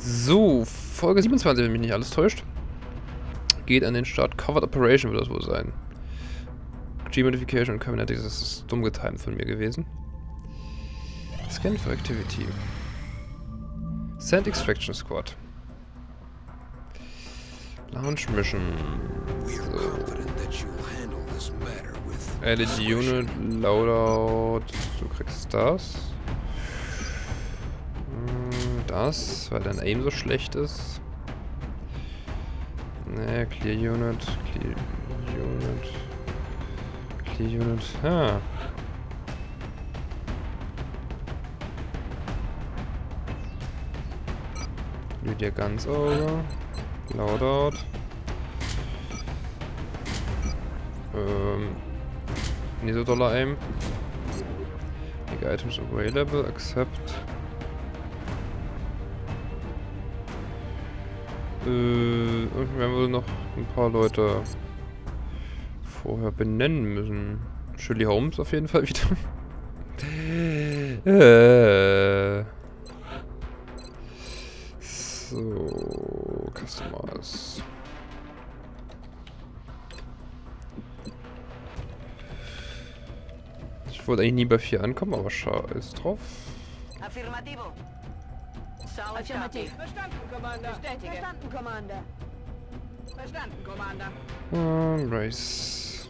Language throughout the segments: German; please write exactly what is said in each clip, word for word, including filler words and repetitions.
So, Folge siebenundzwanzig, wenn mich nicht alles täuscht. Geht an den Start. Covered Operation wird das wohl sein. G-Modification und Cybernetics, das ist dumm getimt von mir gewesen. Scan for Activity. Sand Extraction Squad. Launch Mission. So. L E D Unit, Loadout. Du kriegst das. Das, weil dein Aim so schlecht ist. Ne, Clear Unit, Clear Unit, Clear Unit, ah. Lydia ganz over. Loadout. Ähm. Nicht so doller Aim. Big Items available, accept. Äh, und wir wohl noch ein paar Leute vorher benennen müssen. Shirley Holmes auf jeden Fall wieder. äh. So, Customize. Ich wollte eigentlich nie bei vier ankommen, aber scheiß drauf. Affirmativo. Affirmativ. Verstanden, Commander. Bestätige. Verstanden, Commander. Verstanden, Commander. Und Race.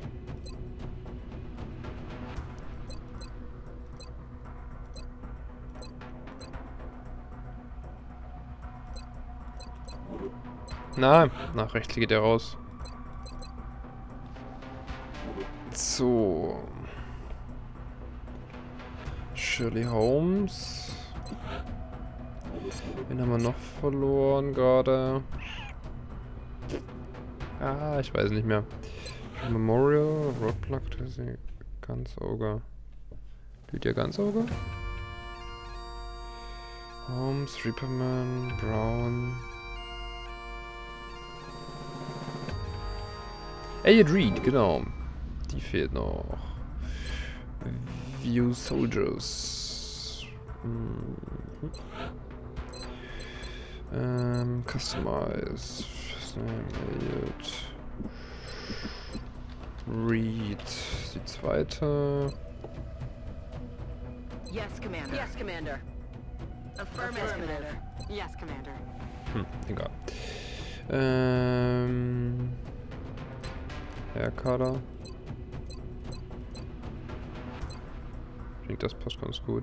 Nein, nach rechts geht er raus. So. Shirley Holmes. Wen haben wir noch verloren gerade? Ah, ich weiß nicht mehr. Memorial, Roadblock, Gunsauger. Lydia Gunsauger? Holmes, Reaperman, Brown. Elliot Reed, genau. Die fehlt noch. View Soldiers. Mhm. Ähm, Customize. Elliot Reed. Die zweite. Yes, Commander. Yes, Commander. Affirmative, Commander. Yes, Commander. Hm, egal. Ähm. Herr Kader. Ich denke, das passt ganz gut.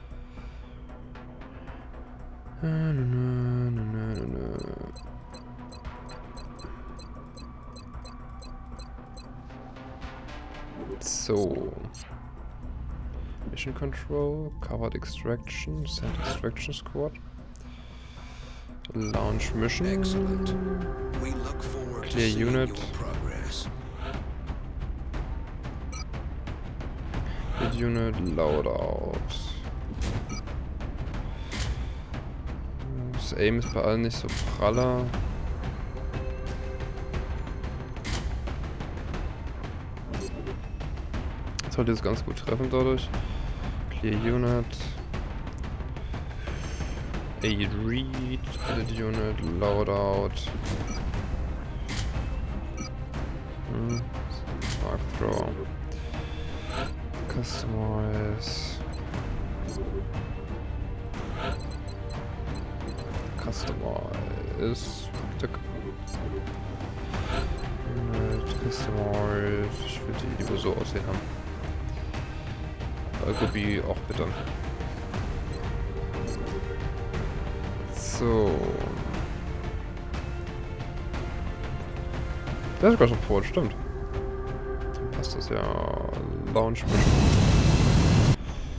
So. Mission Control, Covered Extraction, Sand Extraction Squad. Launch Mission. Excellent. We look forward to Clear seeing Unit. your progress. Lead Unit, Loadout. Das Aim ist bei allen nicht so praller. Sollte jetzt ganz gut treffen dadurch. Clear Unit. Aid Read, Edit Unit, Loadout. Hm. Mark Throw. Customize. Customize. Stück. Unit, Customize. Ich will die lieber so aussehen haben. Algobi auch bitte. So. Der ist sogar Support, stimmt. Dann passt das ja. Launch Mission.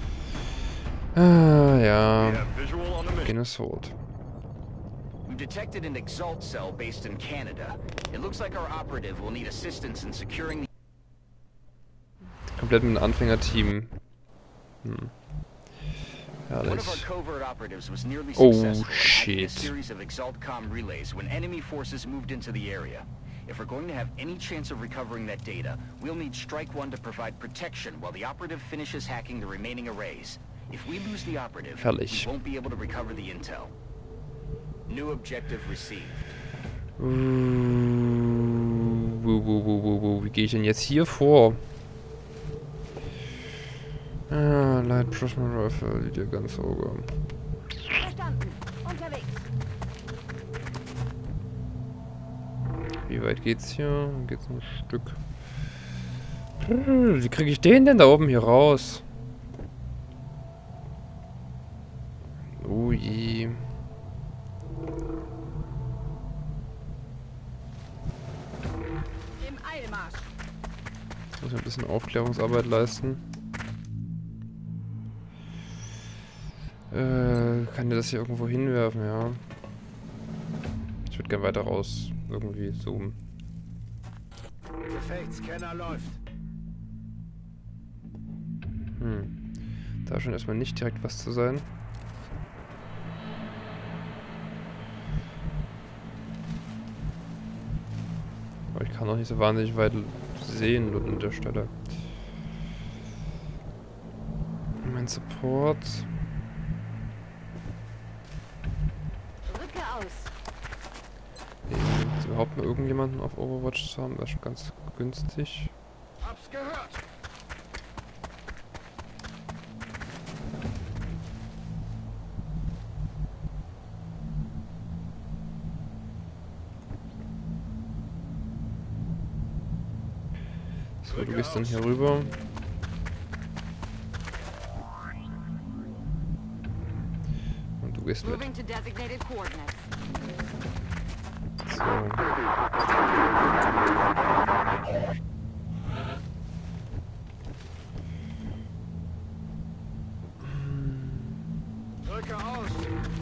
Ah, ja. Begin Assault. We've detected an Exalt cell based in Canada. It looks like our operative will need assistance in securing the... Komplett mit einem Anfängerteam. Hm. One of our covert operatives was nearly Oh, successful in hacking a shit. series of ExaltCom relays when enemy forces moved into the area. If we're going to have any chance of recovering that data, we'll need Strike One to provide protection while the operative finishes hacking the remaining arrays. If we lose the operative, Herrlich. we won't be able to recover the intel. New objective received. Uh, wo, wo, wo, wo, wo. Wie gehe ich denn jetzt hier vor? Ah, Light Prism Rifle, Lydia Gunsauger. Verstanden. Unterwegs. Wie weit geht's hier? Geht's ein Stück. Wie kriege ich den denn da oben hier raus? Oh je. Im Eilmarsch. Jetzt muss ich ein bisschen Aufklärungsarbeit leisten. Äh, kann der das hier irgendwo hinwerfen, ja. Ich würde gerne weiter raus irgendwie zoomen. Gefechtsscanner läuft. Hm. Da scheint erstmal nicht direkt was zu sein. Aber ich kann auch nicht so wahnsinnig weit sehen dort an der Stelle. Mein Support. Rücke aus. Jetzt überhaupt mal irgendjemanden auf Overwatch zu haben, wäre schon ganz günstig. Hab's gehört. So, du gehst dann hier rüber. Und du gehst mit. Moving to designated coordinates. So. Drücke aus.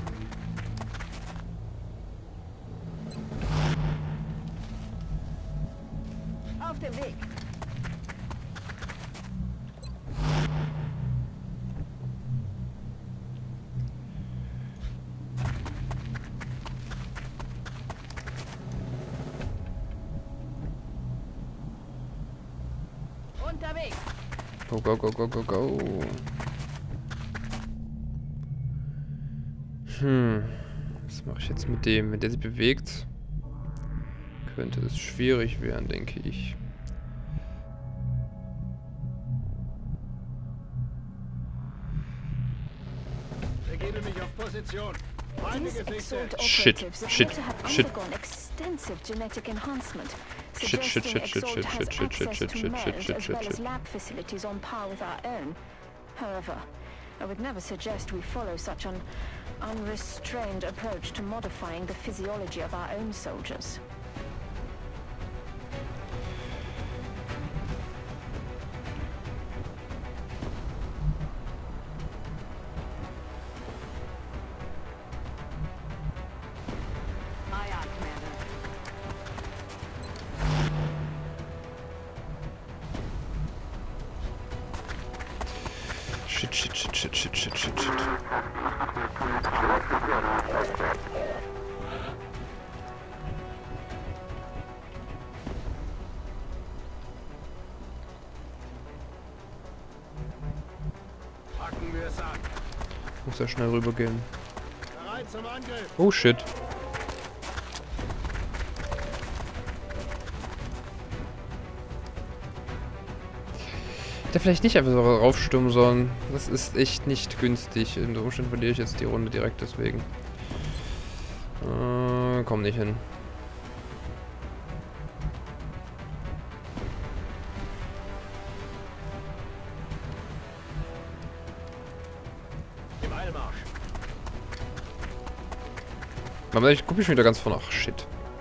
Auf dem Weg. Unterwegs. Go, go, go, go, go, go. Hm. Was mache ich jetzt mit dem? Wenn der sich bewegt, könnte es schwierig werden, denke ich. Begebe mich auf Position. Feinde These Gesichter. Exalt Shit, operatives appear shit, to have shit. undergone extensive genetic enhancement, Shit, shit, suggesting shit, shit, Exalt shit, has shit, shit, shit, access shit, to shit, merge shit, as shit, well shit. as lab facilities on par with our own. However, I would never suggest we follow such an unrestrained approach to modifying the physiology of our own soldiers. Aye, aye, Commander. Shit, shit, shit, shit, shit, shit, shit, shit. Packen wir es an. Muss ja schnell rübergehen. Bereit zum Angriff. Oh shit. Hätte vielleicht nicht einfach so raufstürmen sollen. Das ist echt nicht günstig. In der Umständen verliere ich jetzt die Runde direkt deswegen. Äh, komm nicht hin. Im Eilmarsch. Aber ich gucke mich wieder ganz vorne. Ach shit.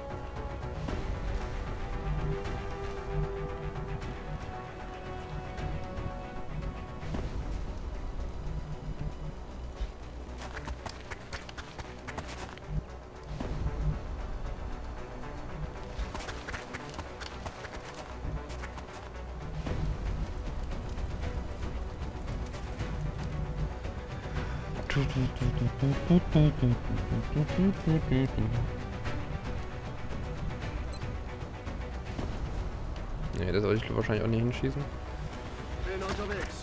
Nee, das soll ich wahrscheinlich auch nicht hinschießen. Bin unterwegs.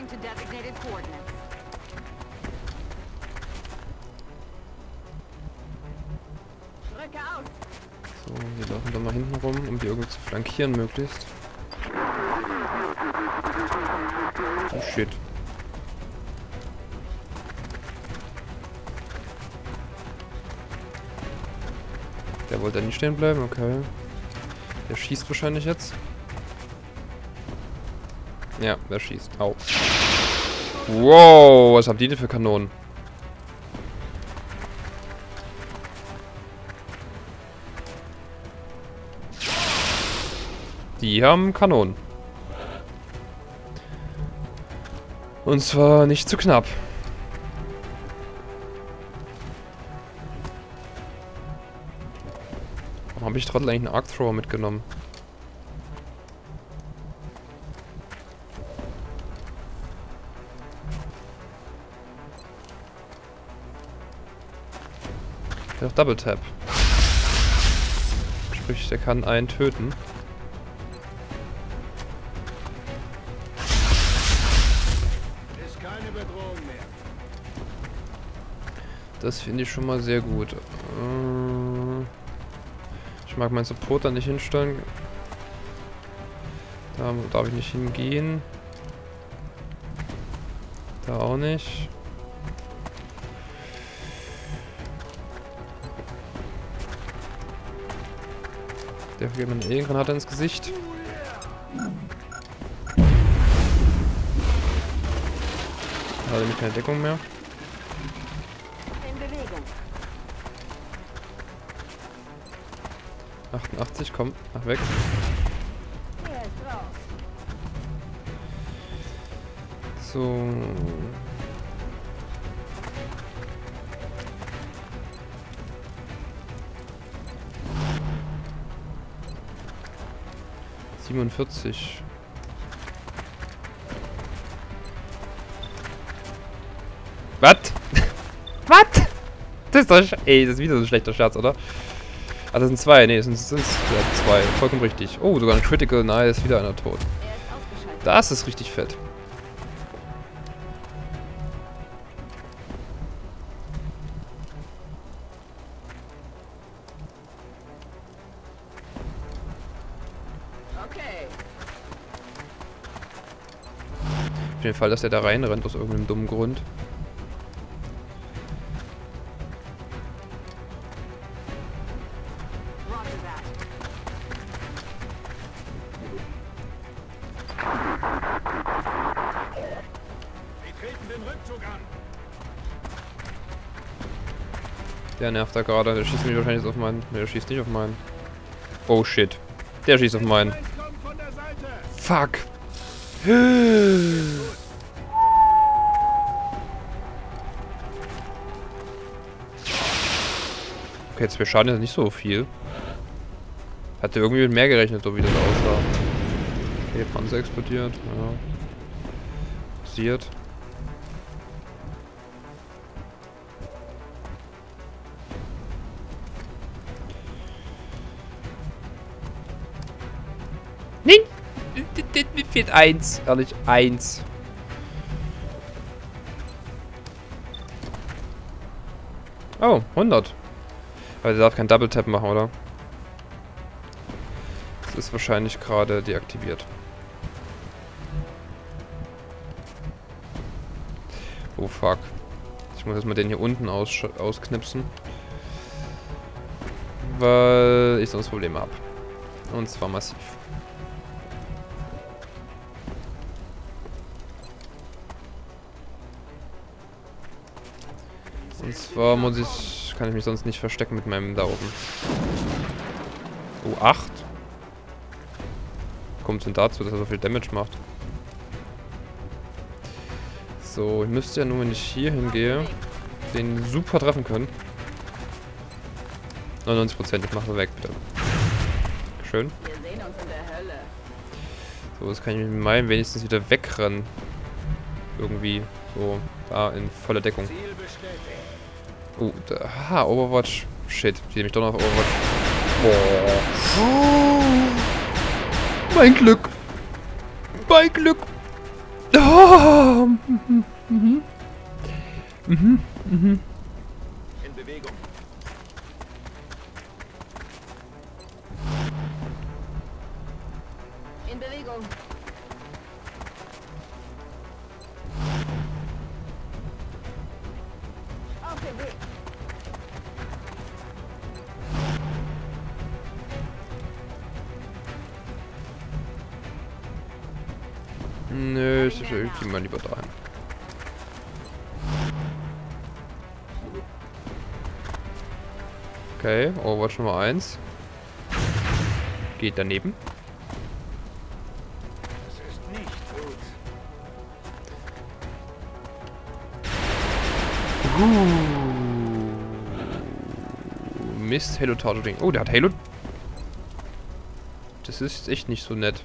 to designated coordinates. Rücke aus. So, wir laufen dann mal hinten rum, um die irgendwie zu flankieren möglichst. Oh shit. Der wollte nicht stehen bleiben, okay. Der schießt wahrscheinlich jetzt. Ja, der schießt. Au. Wow, was habt ihr denn für Kanonen? Die haben Kanonen. Und zwar nicht zu knapp. Warum habe ich trotzdem eigentlich einen Arc Thrower mitgenommen? Der hat Double Tap. Sprich, der kann einen töten. Ist keine Bedrohung mehr. Das finde ich schon mal sehr gut. Äh, ich mag meinen Supporter nicht hinstellen. Da darf ich nicht hingehen. Da auch nicht. Der geht mir eine Alien-Granate ins Gesicht. Da hat nämlich keine Deckung mehr. In Bewegung. achtundachtzig, komm, mach weg. Er ist raus. So. siebenundvierzig. Was? Was? Das ist doch... sch- Ey, das ist wieder so ein schlechter Scherz, oder? Ah, das sind zwei. Nee, das sind, sind ja, zwei. Vollkommen richtig. Oh, sogar ein Critical. Nice. Wieder einer tot. Er ist ausgeschaltet. Das ist richtig fett. Okay. Auf jeden Fall, dass der da reinrennt aus irgendeinem dummen Grund. Roger that. Wir treten den Rückzug an. Der nervt da gerade. Der schießt mich wahrscheinlich jetzt auf meinen. Ne, der schießt nicht auf meinen. Oh shit. Der schießt auf meinen. Eins kommt von der Seite. Fuck. Okay, jetzt wir schaden jetzt nicht so viel. Hatte irgendwie mit mehr gerechnet, so wie das aussah. Okay, Panzer explodiert. Ja. Passiert. Nein! Mir fehlt eins. Ehrlich, eins. Oh, hundert. Aber der darf kein Double Tap machen, oder? Das ist wahrscheinlich gerade deaktiviert. Oh fuck. Ich muss erstmal den hier unten aus ausknipsen. Weil ich sonst Probleme habe. Und zwar massiv. Und zwar muss ich, kann ich mich sonst nicht verstecken mit meinem da oben. Oh, acht. Kommt es denn dazu, dass er so viel Damage macht? So, ich müsste ja nur, wenn ich hier hingehe, den super treffen können. neunundneunzig Prozent, ich mache weg, bitte. Schön. Wir sehen uns in der Hölle. So, jetzt kann ich mit meinem wenigstens wieder wegrennen. Irgendwie. So, da in voller Deckung. Ziel bestätigt. Oh, da, aha, Overwatch. Shit, ich sehe mich doch noch auf Overwatch. Boah. Oh, mein Glück. Mein Glück. Oh! Mhm. Mhm. Mhm. Mhm. In Bewegung. In Bewegung. Auf dem Weg. Nö, ich gehe mal lieber dahin. Okay, Overwatch Nummer eins. Geht daneben. Das ist nicht gut. Uh. Mist, Halo Targeting. Oh, der hat Halo. Das ist echt nicht so nett.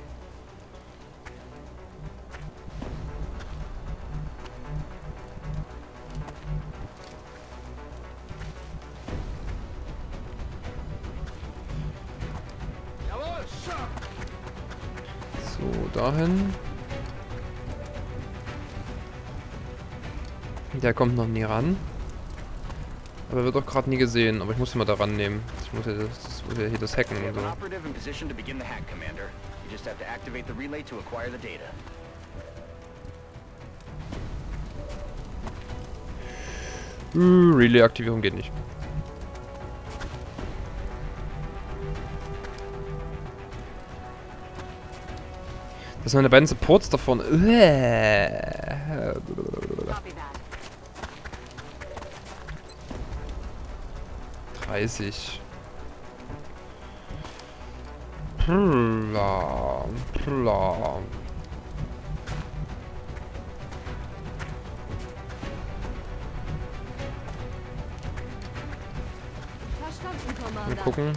Jawohl, Schock. So, dahin. Der kommt noch nie ran. Aber wird auch gerade nie gesehen. Aber ich muss ihn mal da rannehmen. Ich muss ja das, das, muss ja hier das hacken We und have so. an operative in position to begin the hack, Commander. You just have to activate the relay to acquire the data. Uh, Relay-Aktivierung geht nicht. Das sind meine beiden Supports davon. Copy that. dreißig. Pla, pla. Verstanden, Mal Commander. gucken.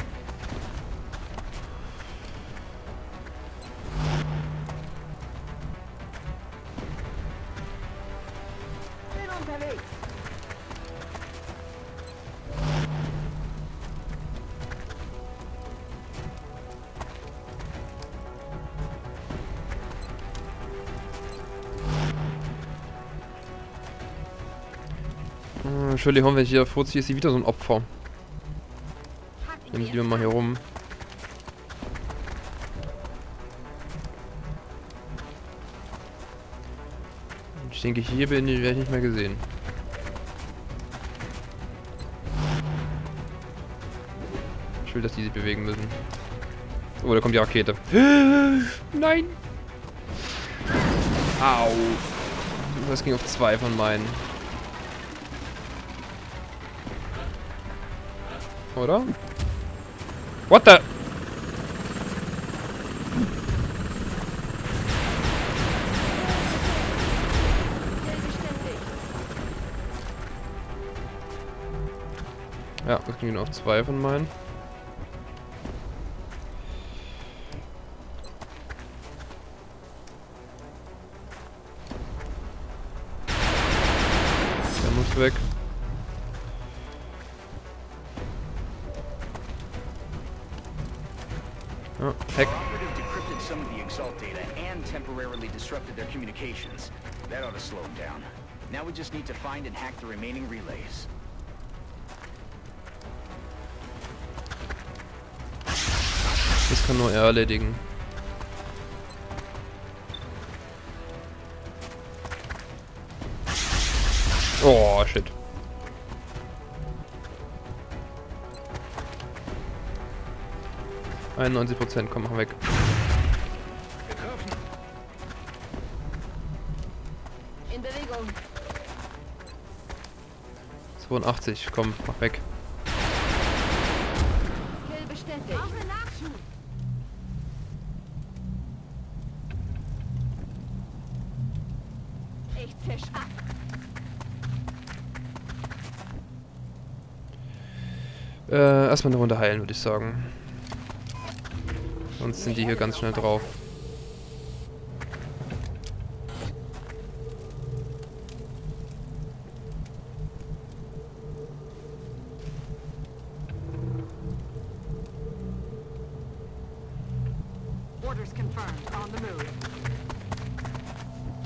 Bin unterwegs. Hm, Entschuldigung, wenn ich hier vorziehe, ist sie wieder so ein Opfer. Nehmen Sie lieber mal hier rum. Ich denke, hier bin ich, werde ich nicht mehr gesehen. Ich will, dass die sich bewegen müssen. Oh, da kommt die Rakete. Nein! Au! Das ging auf zwei von meinen. Oder? What the? Ja, das ging nur auf zwei von meinen. Der muss weg. Ja, Hack. Operative decrypted some of the Exalt data and temporarily disrupted their communications. That ought to slow them down. Now we just need to find and hack the remaining relays. Das kann nur er erledigen. Oh, shit. einundneunzig Prozent, komm, mach weg. Getroffen. In Bewegung. zweiundachtzig, komm, mach weg. Kill bestätigt. Brauche Nachschub. Ich zisch ab. Äh, erstmal eine Runde heilen, würde ich sagen. Sonst sind die hier ganz schnell drauf. Orders confirmed. On the move.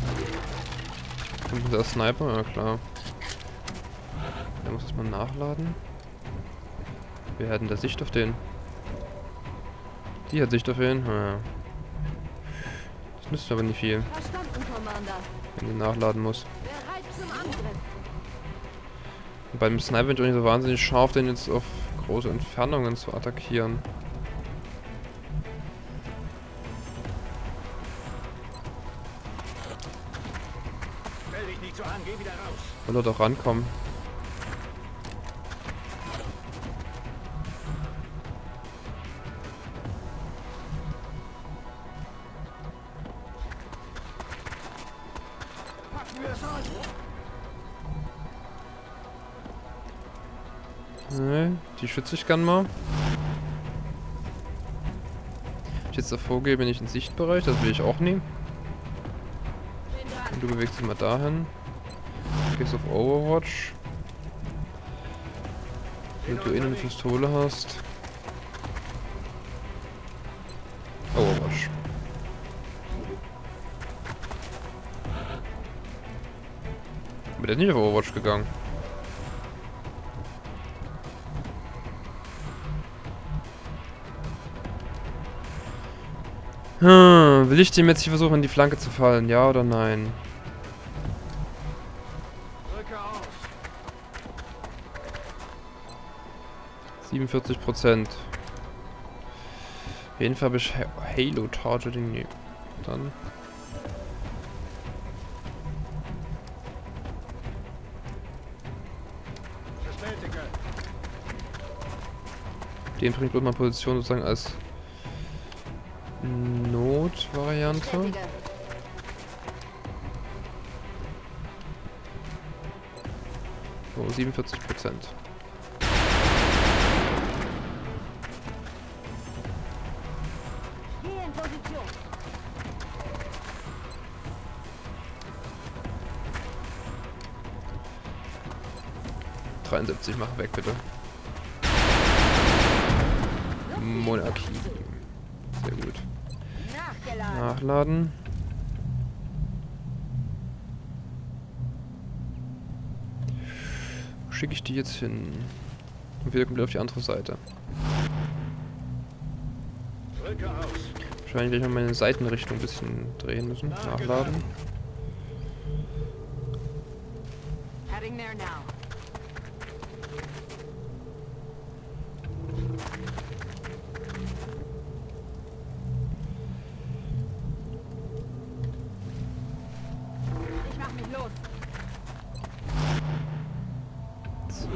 Und der Sniper, ja klar. Der muss erstmal nachladen. Wir hatten da Sicht auf den. Die hat Sicht auf den. Ja. Das nützt aber nicht viel, Verstanden, Commander. wenn die nachladen muss. Bereit zum Angriff. Und beim Sniper bin ich auch nicht so wahnsinnig scharf, den jetzt auf große Entfernungen zu attackieren. Stell dich nicht so an, geh wieder raus. Will er doch rankommen. Packen wir es an. Ne, die schütze ich gern mal. Wenn ich jetzt davor gehe, bin ich im Sichtbereich, das will ich auch nie. Und du bewegst dich mal dahin. Gehst auf Overwatch. Damit du innen eine Pistole hast. Overwatch. Aber der ist nicht auf Overwatch gegangen. Hm, will ich dem jetzt hier versuchen, in die Flanke zu fallen? Ja oder nein? Drücke aus. siebenundvierzig Prozent. Auf jeden Fall habe ich Ha- Halo Targeting. Nee. Dann. Bestätige. Den bringt bloß mal Position sozusagen als Notvariante. Bestätige. So, siebenundvierzig Prozent. Geh in Position. dreiundsiebzig, mach weg bitte. Monarchie. Sehr gut. Nachgeladen. Nachladen. Wo schicke ich die jetzt hin? Und wieder komplett auf die andere Seite. Drücke aus. Wahrscheinlich werde ich mal meine Seitenrichtung ein bisschen drehen müssen. Nachladen. Heading there now. Ich mach mich los. So.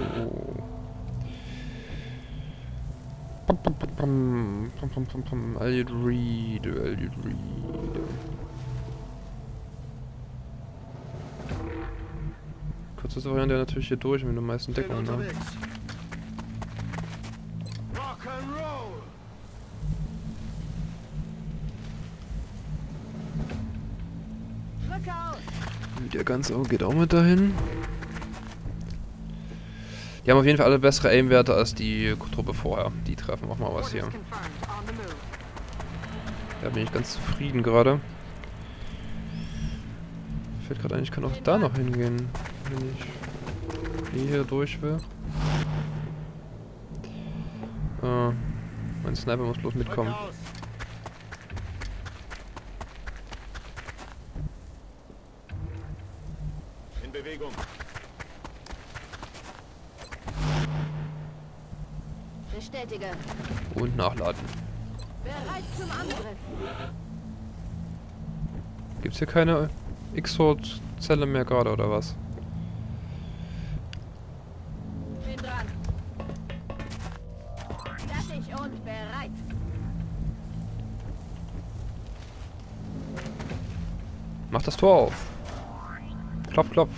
Pam, pam, pam, pam. Pam, pam, pam, pam. Elliot Reed, Elliot Reed. Kürzeste Variante wäre natürlich hier durch, mit den meisten Bin Deckungen. Ne? unterwegs. Rock'n'Roll. Drücke aus. Der ganze Auge geht auch mit dahin. Die haben auf jeden Fall alle bessere Aim-Werte als die Truppe vorher. Die treffen auch mal was hier. Orders confirmed. On the move. Da bin ich ganz zufrieden gerade. Fällt gerade ein, ich kann auch da noch hingehen, wenn ich hier durch will. Äh, mein Sniper muss bloß mitkommen. Drücke aus. In Bewegung. Bestätige. Und nachladen. Bereit zum Angriff. Gibt's hier keine X-Hort-Zelle mehr gerade oder was? Bin dran. Fertig und bereit. Mach das Tor auf. Klopf, klopf.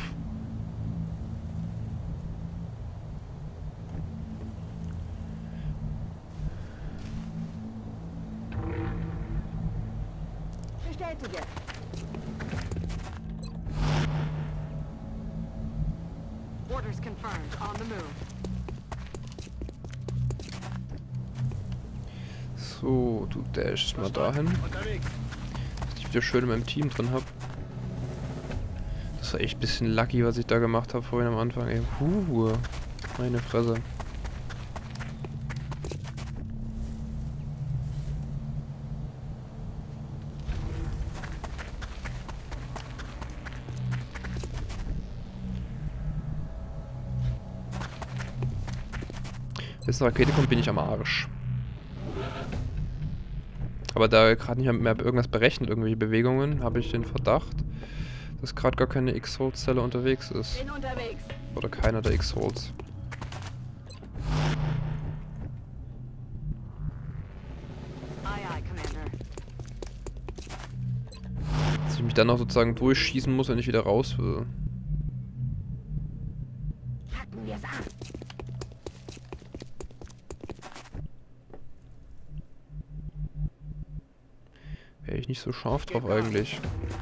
Bestätige. Orders confirmed. On the move. So, du dashst mal dahin. Unterwegs. Dass ich wieder schön in meinem Team drin habe. Das Das war echt ein bisschen lucky, was ich da gemacht habe vorhin am Anfang. Ey, puh, meine Fresse. Bis eine Rakete kommt, bin ich am Arsch. Aber da gerade nicht mehr irgendwas berechnet, irgendwelche Bewegungen, habe ich den Verdacht, dass gerade gar keine X-Holes-Zelle unterwegs ist. Bin unterwegs. Oder keiner der X-Holes. Aye, aye, Commander. Dass ich mich dann noch sozusagen durchschießen muss, wenn ich wieder raus will. Packen wir's an. Wäre ich nicht so scharf drauf eigentlich.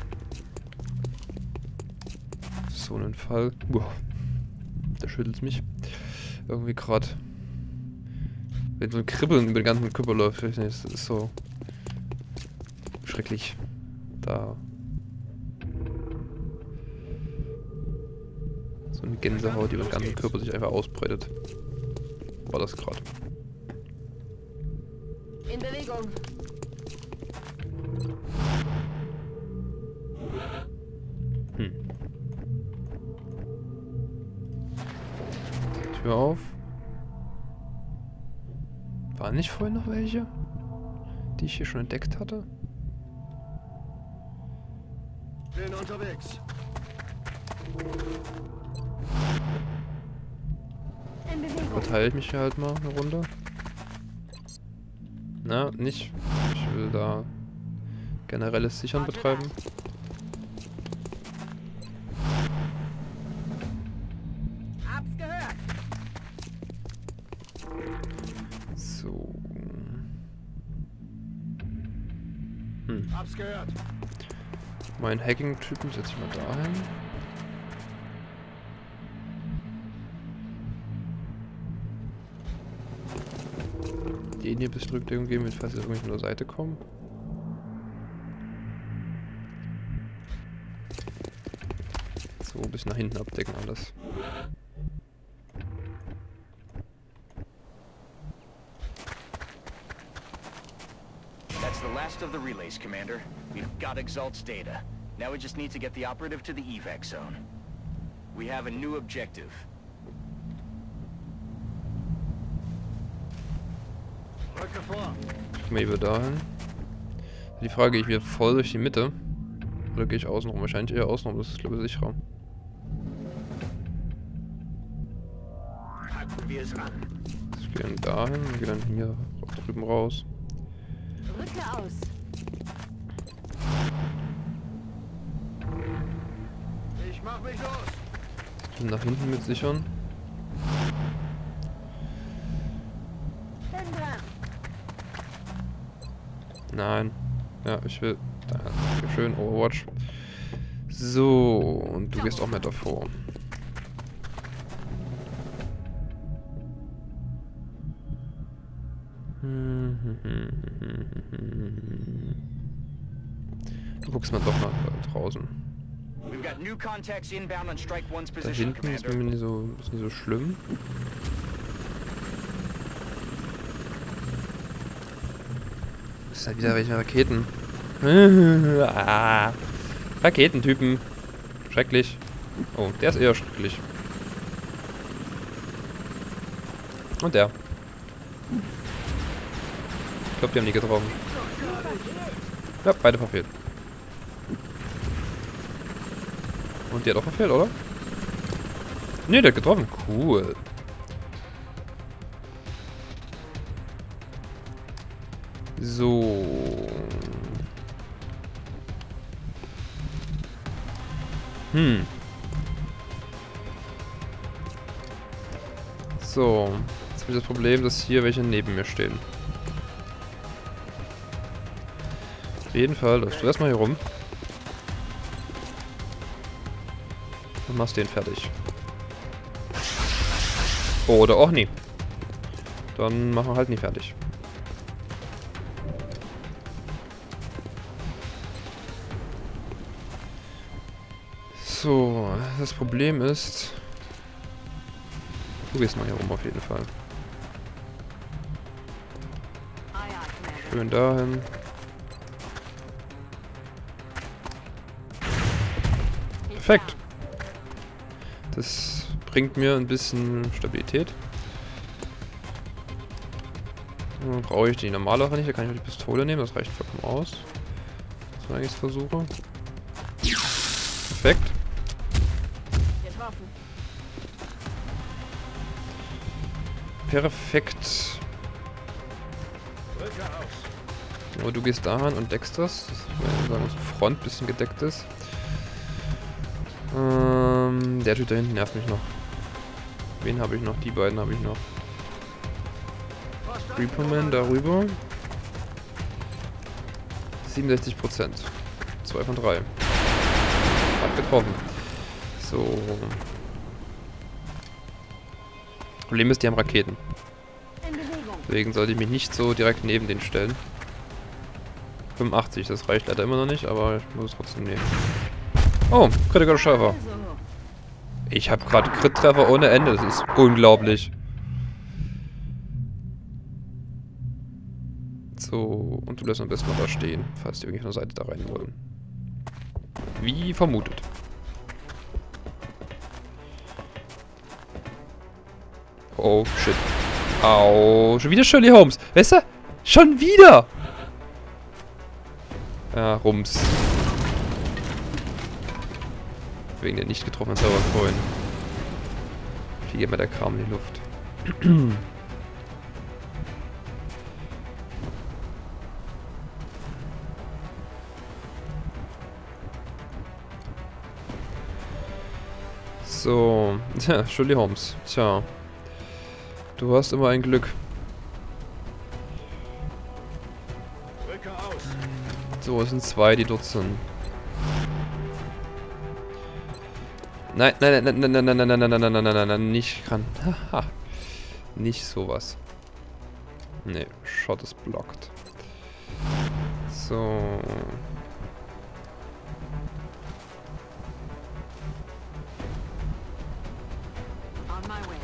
So einen Fall. Boah. Da schüttelt's mich. Irgendwie gerade. Wenn so ein Kribbeln über den ganzen Körper läuft, das ist so schrecklich. Da. So eine Gänsehaut, die über den ganzen Körper sich einfach ausbreitet. War das gerade. In Bewegung. Hm. Tür auf. Waren nicht vorhin noch welche, die ich hier schon entdeckt hatte? Bin unterwegs. In Bewegung. Verteile ich mich hier halt mal eine Runde. Na, nicht. Ich will da generelles Sichern betreiben. Hab's gehört. So. Hm. Hab's gehört. Meinen Hacking-Typen setze ich mal dahin. Den hier ein bisschen Rückdeckung geben, falls sie irgendwie von der Seite kommen. So, ein bisschen nach hinten abdecken alles. That's the last of the relays, Commander. We've got Exalt's data. Now we just need to get the operative to the evac zone. We have a new objective. Rücke vor. Gehen wir wieder dahin. Die Frage, gehe ich wieder voll durch die Mitte? Oder gehe ich außenrum? Wahrscheinlich eher außenrum, das ist glaube ich sicherer. Packen wir es an. Ich gehe dann dahin und gehe dann hier drüben raus. Rücke aus. Ich mach mich los. Und nach hinten mit sichern. Bin dran. Nein. Ja, ich will. Da, schön, Overwatch. So, und du gehst auch mit davor. Du guckst mal doch mal draußen. We've got new contacts inbound on Strike One's Da position, hinten ist Commander. mir nicht so, ist nicht so schlimm. Das sind halt wieder welche Raketen. ah, Raketentypen. Schrecklich. Oh, der ist eher schrecklich. Und der. Ich glaube, die haben die getroffen. Ja, beide verfehlt. Und die hat auch verfehlt, oder? Ne, der hat getroffen. Cool. So. Hm. So. Jetzt habe ich das Problem, dass hier welche neben mir stehen. Auf jeden Fall läufst du erstmal hier rum. Und machst den fertig. Oder auch nie. Dann machen wir halt nie fertig. So, das Problem ist... Du gehst mal hier rum auf jeden Fall. Aye, aye, Commander. Schön dahin. He's Perfekt. down. Das bringt mir ein bisschen Stabilität. Dann brauche ich die normalere nicht, da kann ich auch die Pistole nehmen, das reicht vollkommen aus. So, wenn ich es versuche. Perfekt. Getroffen. Perfekt. Rücke aus. Aber du gehst dahin und deckst das. Das ich meine, sagen, dass die Front ein bisschen gedeckt ist. Ähm, der Typ da hinten nervt mich noch. Wen habe ich noch? Die beiden habe ich noch. Reaperman darüber. siebenundsechzig Prozent. zwei von drei. Hat getroffen. So. Problem ist, die haben Raketen. In Bewegung. Deswegen sollte ich mich nicht so direkt neben den stellen. fünfundachtzig, das reicht leider immer noch nicht, aber ich muss es trotzdem nehmen. Oh, Critical Treffer. Also, Ich habe gerade Crit-Treffer ohne Ende, das ist unglaublich. So, und du lässt am besten noch da stehen, falls die irgendwie von der Seite da rein wollen. Wie vermutet. Oh, shit. Au, schon wieder Shirley Holmes. Weißt du? Schon wieder! Ja, Rums. Wegen der nicht getroffenen Servercoin. Fliegt immer der Kram in die Luft. So, tja, Shirley Holmes. Tja. Du hast immer ein Glück. Rücke aus. So, es sind zwei, die dort sind. Nein, nein, nein, nein, nein, nein, nein, nein, nein, nein, nein, nein, nein, nein, nicht ran. Haha. Nicht sowas. Nee, Shot ist blockt. So. on my way.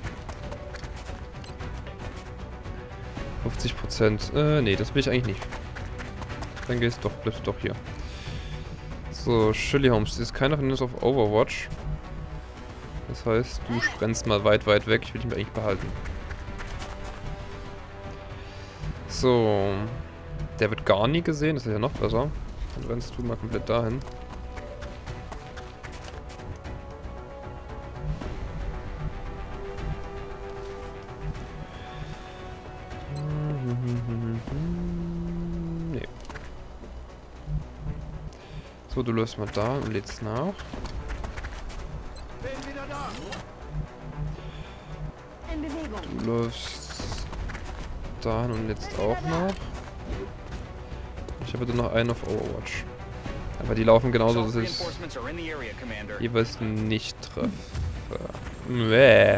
fünfzig Prozent. Äh, nee, das will ich eigentlich nicht. Dann gehst du doch, bleibst du doch hier. So, Shirley Holmes, ist keiner von uns auf Overwatch. Das heißt, du sprennst mal weit, weit weg. Ich will dich eigentlich behalten. So. Der wird gar nie gesehen, das ist ja noch besser. Dann rennst du mal komplett dahin. Nee. So, du läufst mal da und lädst nach. Bin wieder da. In Bewegung. Du läufst dahin und lädst auch nach. Ich habe noch einen auf Overwatch. Aber die laufen genauso, dass ich Reinforcements are in the area, Commander. jeweils nicht treffe. Bäh.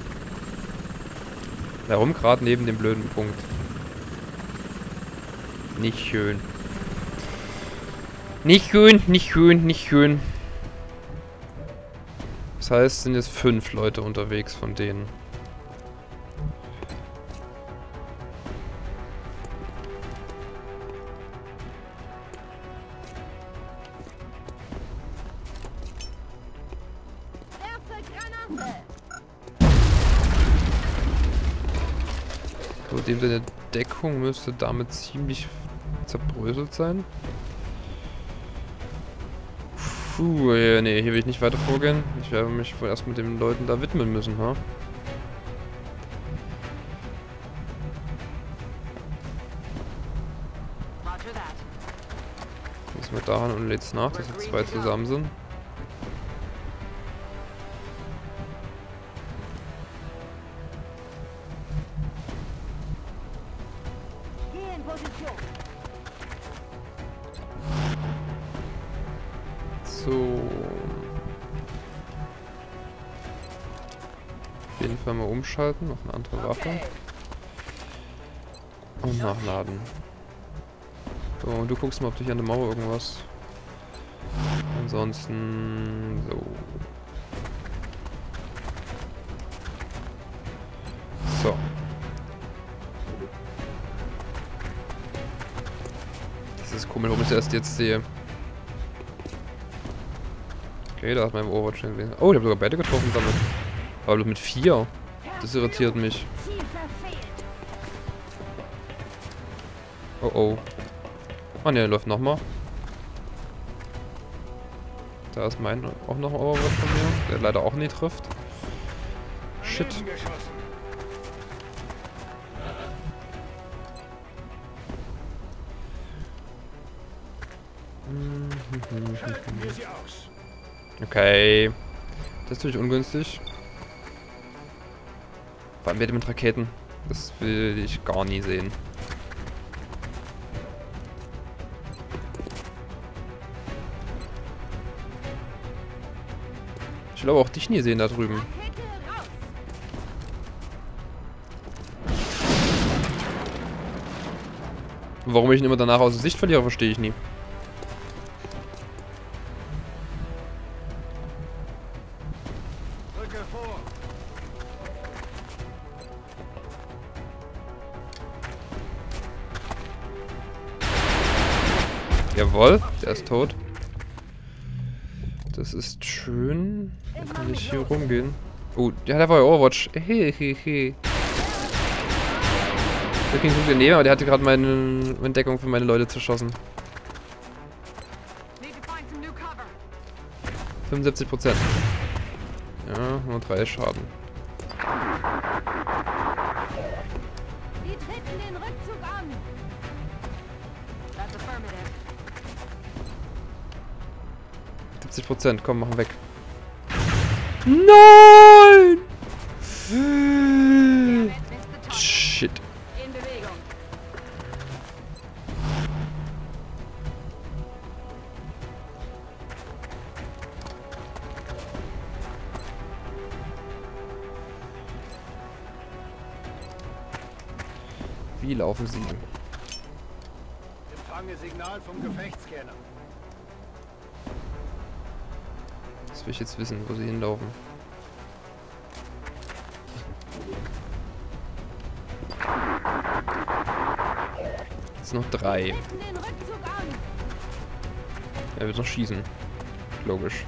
Warum gerade neben dem blöden Punkt? Nicht schön. Nicht schön, nicht schön, nicht schön. Das heißt, es sind jetzt fünf Leute unterwegs von denen. So, dem seine Deckung müsste damit ziemlich zerbröselt sein. Puh, ja, nee, hier will ich nicht weiter vorgehen. Ich werde mich wohl erst mit den Leuten da widmen müssen, ha? Roger that. Gehst mal daran und lädst nach, dass jetzt zwei zusammen sind. Geh in Position. So. Auf jeden Fall mal umschalten auf eine andere Waffe. Okay. Und nachladen. So, und du guckst mal, ob du hier an der Mauer irgendwas Ansonsten so. So. Das ist komisch, warum ich das erst jetzt sehe. Okay, da hat mein Overwatch schon gesehen. Oh, ich habe sogar beide getroffen damit. Aber bloß mit vier. Das irritiert mich. Oh oh. Ah ne, der läuft nochmal. Da ist mein auch noch ein Overwatch von mir, der leider auch nie trifft. Shit. Okay. Das ist natürlich ungünstig. Vor allem mit Raketen. Das will ich gar nie sehen. Ich will aber auch dich nie sehen da drüben. Warum ich ihn immer danach aus der Sicht verliere, verstehe ich nie. Jawohl, der ist tot. Das ist schön. Dann kann ich hier rumgehen. Oh, ja, der war ja Overwatch. Hehehe. Der ging gut daneben, aber der hatte gerade meine Entdeckung für meine Leute zerschossen. fünfundsiebzig Prozent. Ja, nur drei Schaden. Die treten den Rückzug an. That's affirmative. siebzig Prozent, komm, machen weg. Nein! Shit. In Bewegung. Wie laufen sie? Empfange Signal vom Gefechtsscanner. Das will ich jetzt wissen, wo sie hinlaufen. Jetzt noch drei. Er wird noch schießen. Logisch.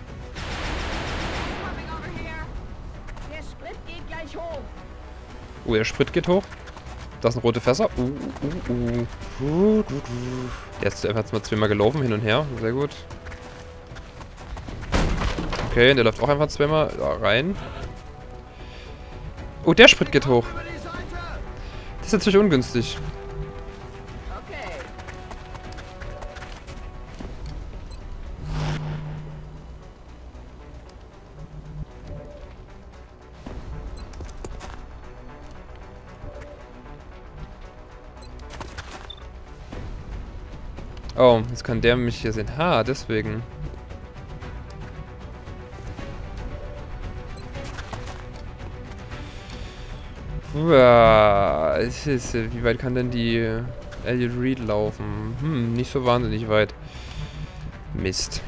Der Sprit geht gleich hoch. Oh, der Sprit geht hoch. Da sind rote Fässer. Uh, uh, uh. Uh, uh, uh. Der ist einfach mal zweimal gelaufen, hin und her. Sehr gut. Okay, der läuft auch einfach zweimal da rein. Oh, der Sprit geht hoch. Das ist natürlich ungünstig. Okay. Oh, jetzt kann der mich hier sehen. Ha, deswegen. Uah, es ist, wie weit kann denn die Elliot Reed laufen? Hm, nicht so wahnsinnig weit. Mist.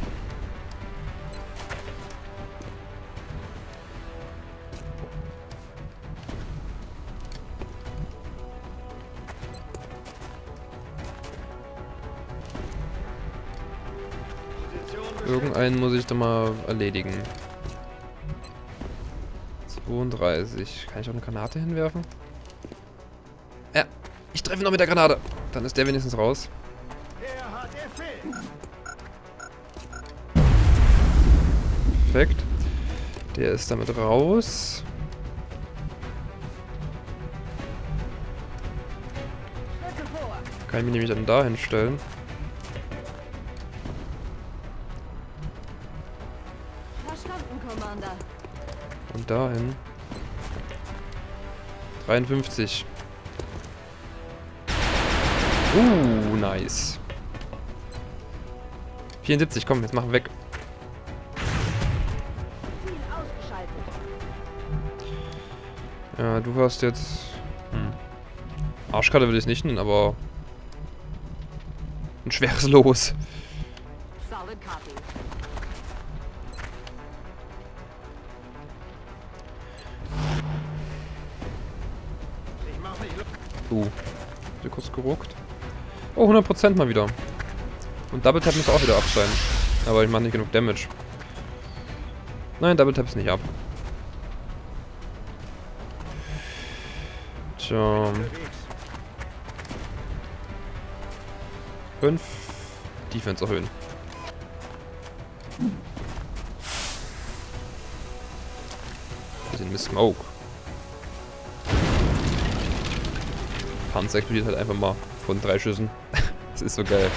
Irgendeinen muss ich da mal erledigen. zweiunddreißig. Kann ich auch eine Granate hinwerfen? Ja, ich treffe ihn noch mit der Granate. Dann ist der wenigstens raus. Perfekt. Der ist damit raus. Kann ich mich nämlich dann da hinstellen. Verstanden, Commander. Und dahin. dreiundfünfzig. Uh, nice. vierundsiebzig, komm, jetzt machen wir weg. Ziel ausgeschaltet. Ja, du hast jetzt... Hm. Arschkarte will ich nicht nennen, aber... ein schweres Los. Solid copy. Uh, hab ich kurz geruckt. Oh, hundert Prozent mal wieder. Und Double Tap muss auch wieder ab sein. Aber ich mache nicht genug Damage. Nein, Double Tap ist nicht ab. Tja. fünf. Defense erhöhen. Bisschen mit Smoke. Panzer explodiert halt einfach mal von drei Schüssen. Das ist so geil.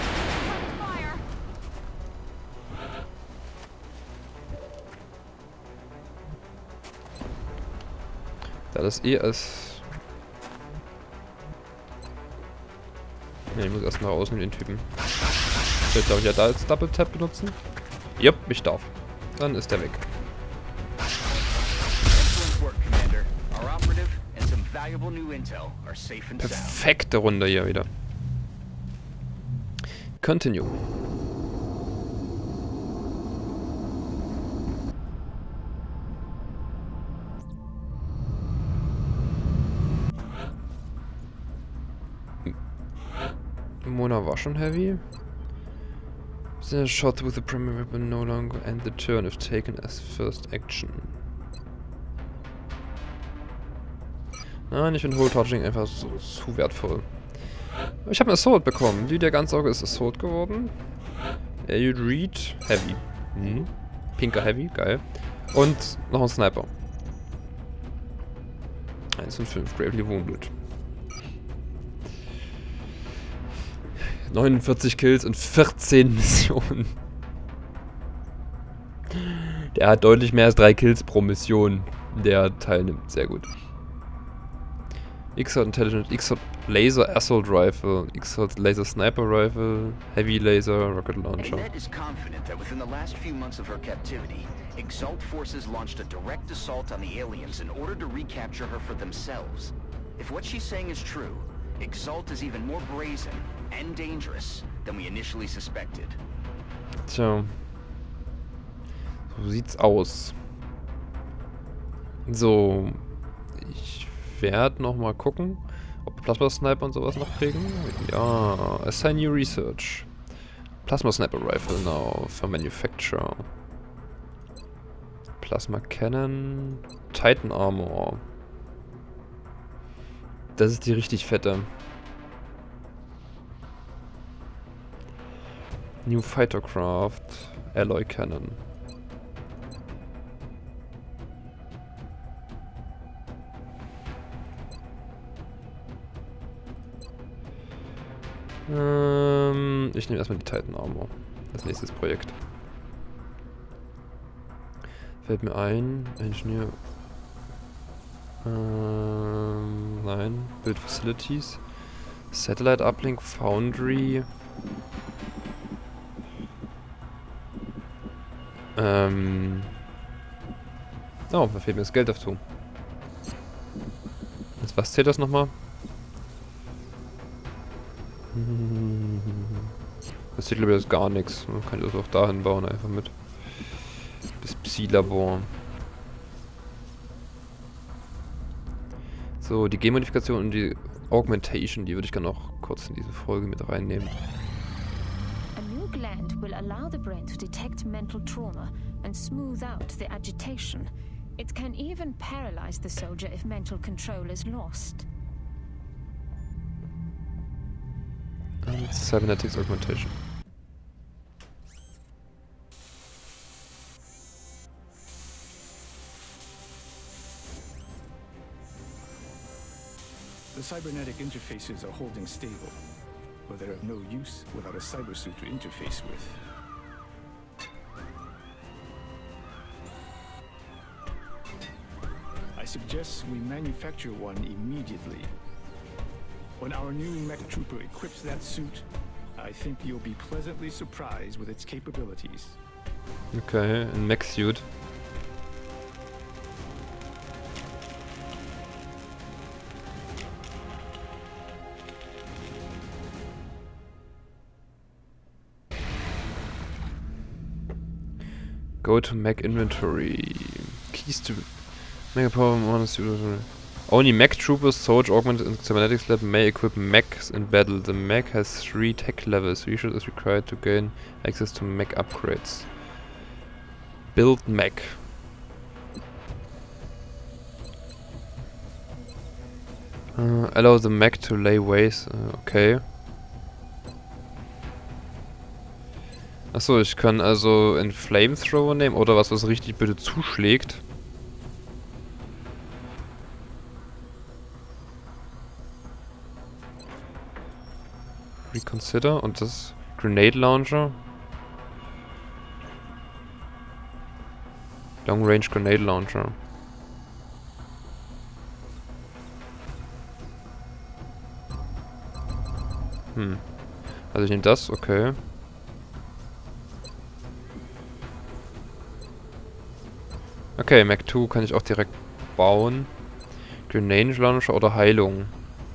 Da das eh als... Ne, ich muss erst nach außen den Typen. Vielleicht darf ich ja da als Double Tap benutzen. Jupp, ich darf. Dann ist der weg. Perfekte Runde hier wieder. Continue. Mona war schon heavy. The shot with the primary weapon no longer end the turn if taken as first action. Nein, ich finde Hole Touching einfach so, zu wertvoll. Ich habe ein Assault bekommen. Lydia Ganzauge ist Assault geworden. Elliot Reed, Heavy. Mhm. Pinker Heavy, geil. Und noch ein Sniper. eins und fünf, Gravely Wounded. neunundvierzig Kills und vierzehn Missionen. Der hat deutlich mehr als drei Kills pro Mission, der teilnimmt. Sehr gut. X-Hot Intelligent, X-Hot Laser Assault Rifle, X-Hot Laser Sniper Rifle, Heavy Laser Rocket Launcher. Annette is confident that within the last few months of her captivity, Exalt forces launched a direct assault on the aliens in order to recapture her for themselves. If what she's saying is true, Exalt is even more brazen and dangerous than we initially suspected. Tja. So sieht's aus. So. Ich werde nochmal gucken, ob Plasma Sniper und sowas noch kriegen. Ja. Assign new research. Plasma Sniper Rifle now for manufacture. Plasma Cannon. Titan Armor. Das ist die richtig fette. New Fightercraft. Alloy Cannon. Ähm, ich nehme erstmal die Titan Armor. Das nächste Projekt. Fällt mir ein. Engineer. Ähm, nein. Build Facilities. Satellite Uplink Foundry. Ähm. Oh, da fehlt mir das Geld dazu. Jetzt, was zählt das nochmal? Das zählt, glaube ich, jetzt gar nichts. Man kann das auch dahin bauen, einfach mit. Das Psi-Labor. So, die Genmodifikation und die Augmentation, die würde ich gerne noch kurz in diese Folge mit reinnehmen. A new gland will allow the brain to detect mental trauma and smooth out the agitation. It can even paralyze the soldier if mental control is lost. And cybernetics augmentation. The cybernetic interfaces are holding stable, but they're of no use without a cybersuit to interface with. I suggest we manufacture one immediately. When our new mech trooper equips that suit, I think you'll be pleasantly surprised with its capabilities. Okay, ein Mech-Suit. Go to Mech Inventory. Keys to Mega Power Model Suit. Only mech troopers, soldier augmented in cybernetics lab may equip mechs in battle. The mech has three tech levels. Research is required to gain access to mech upgrades. Build mech. Uh, allow the mech to lay waste. Uh, okay. Achso, ich kann also einen Flamethrower nehmen oder was, was richtig bitte zuschlägt. Reconsider und das Grenade Launcher. Long Range Grenade Launcher. Hm. Also ich nehme das, okay. Okay, Mech zwei kann ich auch direkt bauen. Grenade Launcher oder Heilung.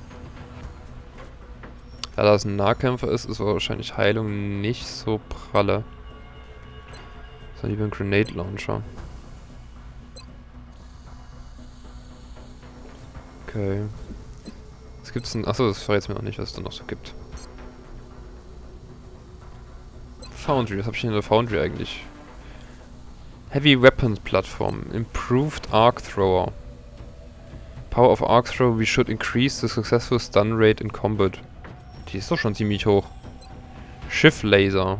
Da das ein Nahkämpfer ist, ist wahrscheinlich Heilung nicht so pralle. Sondern lieber ein Grenade Launcher. Okay. Was gibt's denn? Achso, das verrät mir noch nicht, was es da noch so gibt. Foundry, was hab ich denn in der Foundry eigentlich? Heavy Weapons Platform. Improved Arc Thrower. Power of Arc Thrower, we should increase the successful stun rate in combat. Die ist doch schon ziemlich hoch. Shift Laser.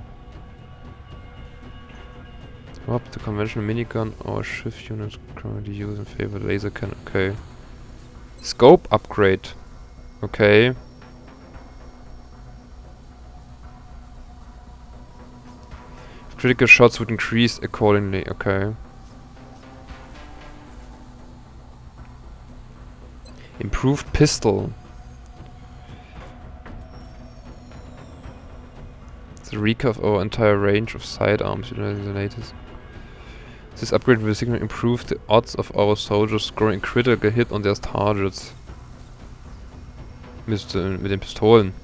Swap the conventional minigun or shift units currently used in favor laser cannon. Okay. Scope Upgrade. Okay. Critical shots would increase accordingly. Okay. Improved Pistol. The recap of our entire range of sidearms utilizing the latest. This upgrade will significantly improve the odds of our soldiers scoring critical hit on their targets. Mit, äh, mit den Pistolen.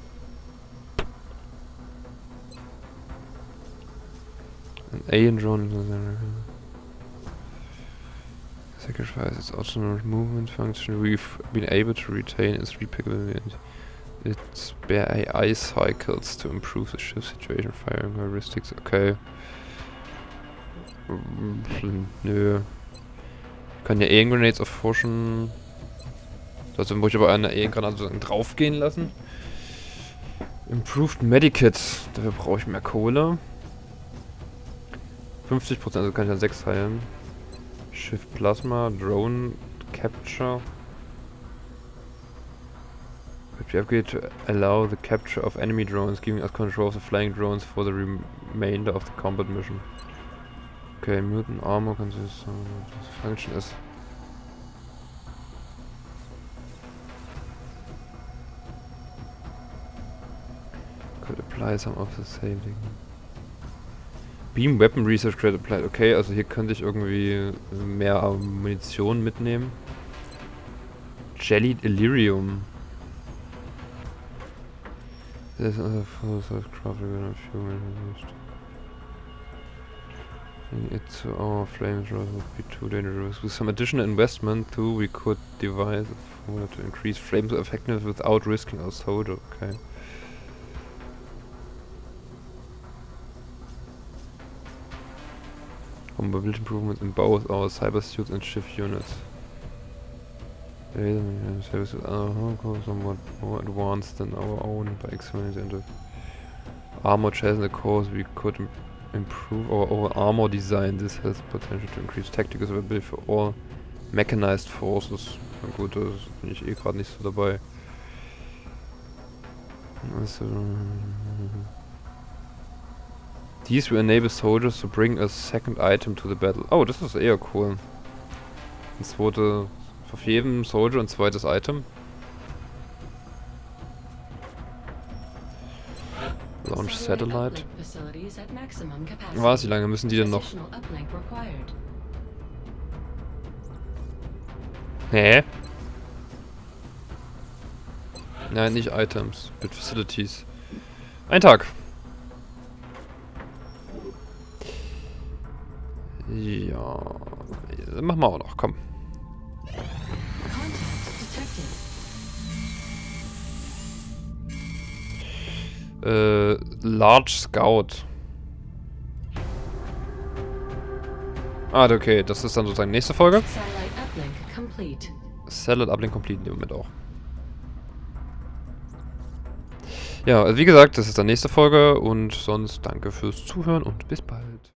An alien drone. Sacrifice its autonomous movement function. We've been able to retain its repackability and its spare A I cycles to improve the ship situation firing heuristics. Okay. Nö. Ich kann ja Alien-Grenades erforschen. Dazu muss ich aber eine Alien-Granate draufgehen lassen. Improved Medikit. Dafür brauche ich mehr Kohle. fünfzig Prozent, also kann ich dann sechs heilen. Shift Plasma, Drone Capture. We upgrade to allow the capture of enemy drones, giving us control of the flying drones for the remainder of the combat mission. Okay, Mutant Armor consists of this function is. Could apply some of the saving. Beam Weapon Research Credit applied. Okay, also hier könnte ich irgendwie mehr Munition mitnehmen. Jellied Illyrium. This is a full size craft we're a few minutes. It to our flamethrowers would be too dangerous. With some additional investment too, we could devise a formula to increase flames effectiveness without risking our soldier. Okay. Mobility improvements in both our cyber suits and shift units. Services are somewhat more advanced than our own by experimenting the armor chassis in the course. We could im improve our, our armor design. This has potential to increase tactical survivability for all mechanized forces. Na gut, da bin ich eh gerade nicht so dabei. Also, these will enable soldiers to bring a second item to the battle. Oh, das ist eher cool. Ein zweite, auf jedem Soldier ein zweites Item. Launch Satellite. Was, wie lange müssen die denn noch? Hä? Nein, nicht Items, mit Facilities. Ein Tag. Ja, machen wir auch noch, komm. Äh, Large Scout. Ah, okay, das ist dann sozusagen nächste Folge. Satellite uplink complete. Satellite Uplink complete in dem Moment auch. Ja, also wie gesagt, das ist dann nächste Folge und sonst danke fürs Zuhören und bis bald.